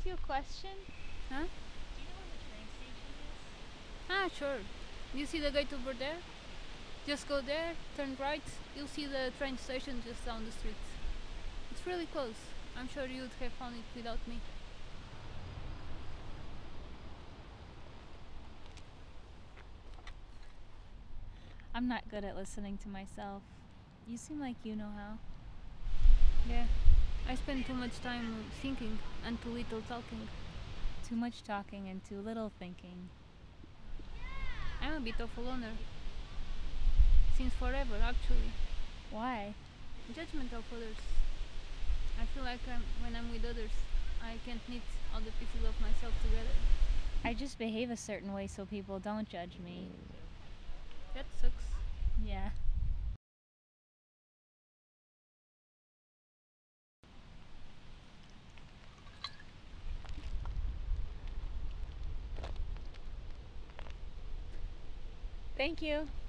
you a question? Huh? Do you know where the train station is? Ah, sure. You see the gate over there? Just go there, turn right, you'll see the train station just down the street. It's really close. I'm sure you'd have found it without me. I'm not good at listening to myself. You seem like you know how. Yeah, I spend too much time thinking and too little talking. Too much talking and too little thinking. I'm a bit of a loner. Since forever, actually. Why? Judgment of others. I feel like when I'm with others, I can't knit all the pieces of myself together. I just behave a certain way so people don't judge me. That sucks. Yeah. Thank you.